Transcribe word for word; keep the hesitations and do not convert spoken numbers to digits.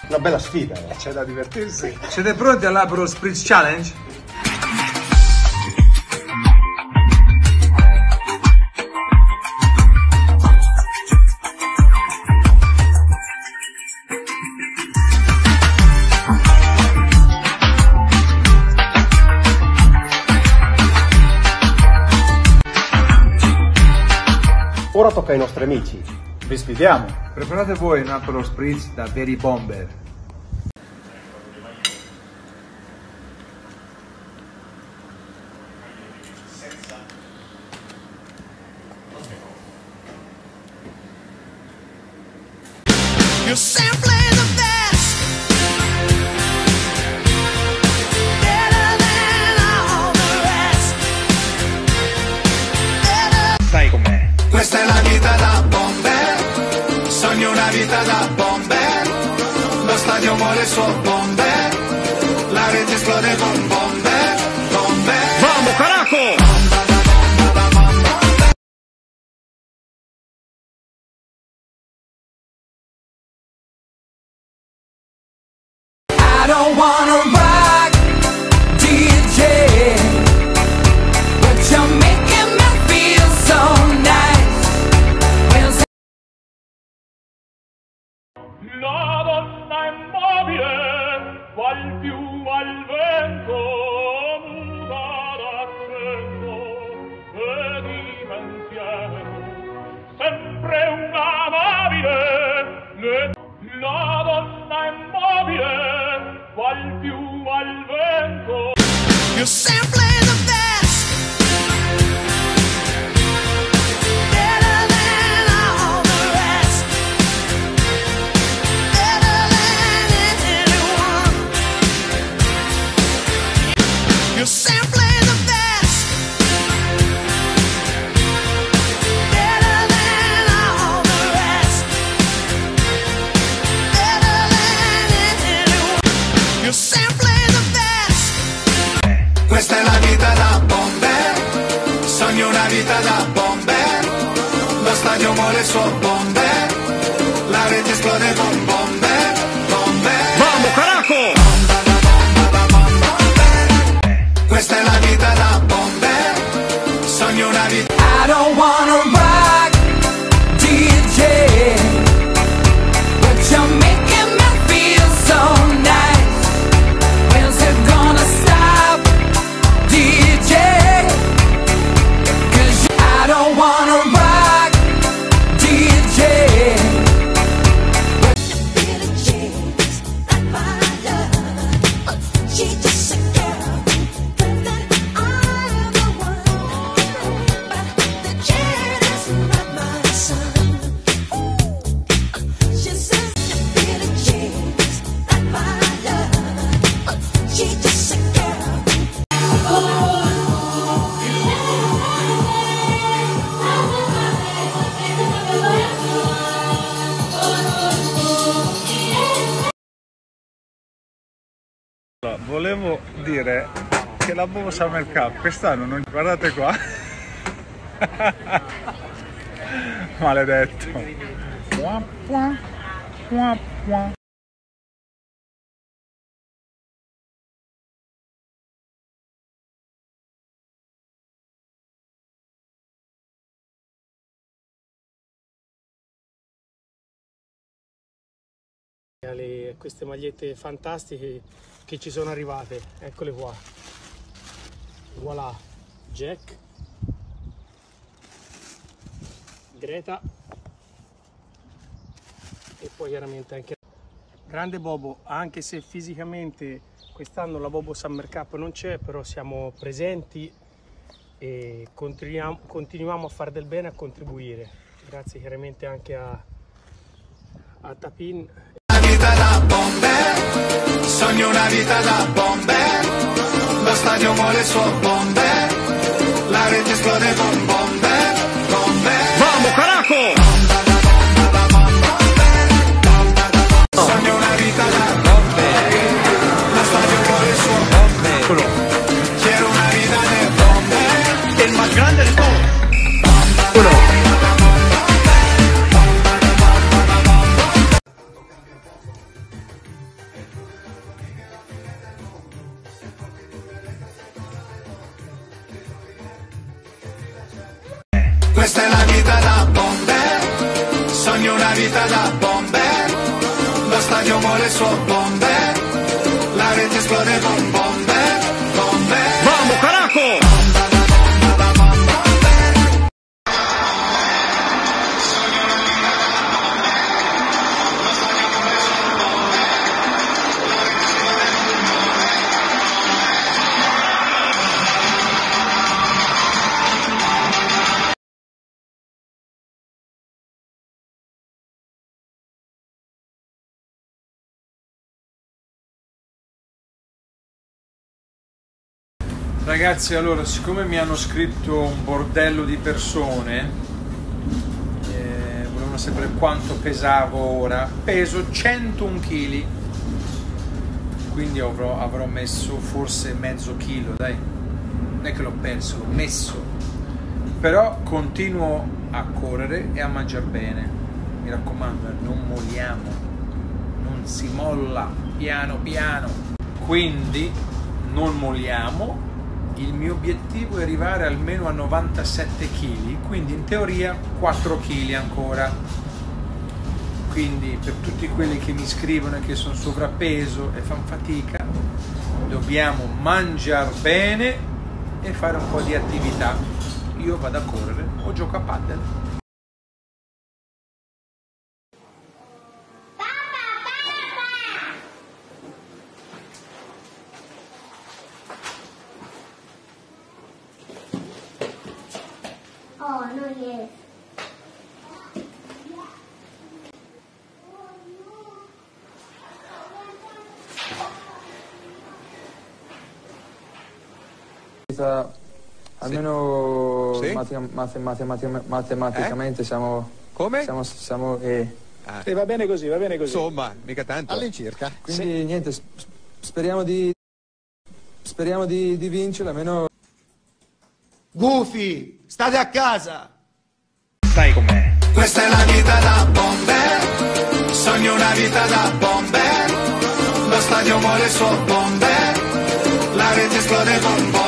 Una bella sfida, eh. C'è da divertirsi. Siete pronti all'Aperol Spritz Challenge? Ora tocca ai nostri amici. Vi sfidiamo. Preparate voi un Aperol Spritz da veri bomber. You're simply the best, better than all the rest. Better... Stai con me. Questa è la vita da bomber, sogno una vita da bomber, lo stadio vuole il suo bomber, la rete esplode con bomber, bomber. Vamos, carajo! I don't wanna rock D J, but you're making me feel so nice. La donna immobile, qual più al vento, muta d'accento e di pensiero, sempre un'amabile. Le... La donna immobile, qual più al vento. You're simply the best, better than all the rest, better than anyone. You're simply the best, better than all the rest, better than anyone. You're simply the best. Questa è la vita da bomber, sogno una vita da bomber, lo stadio vuole il suo bomber, la rete esplode con bomber, bomber. Vamos, carajo! Questa è la vita da bomber, sogno una vita. I don't wanna rock D J, but you're making me feel so nice. When's it gonna stop, D J? Cause I don't wanna rock D J. Volevo dire che la Bobo Summer Cup quest'anno non... Guardate qua. Maledetto. Pua, pua, pua, pua. Le, queste magliette fantastiche che ci sono arrivate, eccole qua, voilà, Jack, Greta e poi chiaramente anche grande Bobo, anche se fisicamente quest'anno la Bobo Summer Cup non c'è, però siamo presenti e continuiamo, continuiamo a fare del bene, a contribuire, grazie chiaramente anche a, a Tapin. Vita da bomber, sogno una vita da bomber, lo stadio vuole il suo bomber, la rete esplode con bomber, bomber. Vamos, carajo! Sogno una vita da bomber, lo stadio vuole il suo bomber, quiero una vida de bomber, El más grande de todos. da bomber, lo stadio muore il suo bomber, la rete esplode con bomber, bomber. Vamos, carajo! Ragazzi, allora, siccome mi hanno scritto un bordello di persone, eh, volevano sapere quanto pesavo ora, peso centouno chili, quindi avrò, avrò messo forse mezzo chilo, dai, non è che l'ho perso, l'ho messo, però continuo a correre e a mangiare bene, mi raccomando, non molliamo, non si molla, piano piano, quindi non molliamo. Il mio obiettivo è arrivare almeno a novantasette chili, quindi in teoria quattro chili ancora. Quindi per tutti quelli che mi scrivono e che sono sovrappeso e fanno fatica, dobbiamo mangiare bene e fare un po' di attività. Io vado a correre o gioco a padel. Oh, non riesco. Almeno Sì? matematica- matematica- matematicamente Eh? siamo... Come? Siamo... siamo eh. Ah, Sì, va bene così, va bene così. insomma, mica tanto. All'incirca. Quindi niente, sp- speriamo di... Speriamo di, di vincere, almeno... Gufi, state a casa! Sai com'è. Questa è la vita da bomber, sogno una vita da bomber, lo stadio muore il suo bomber, la rete esplode con bomber.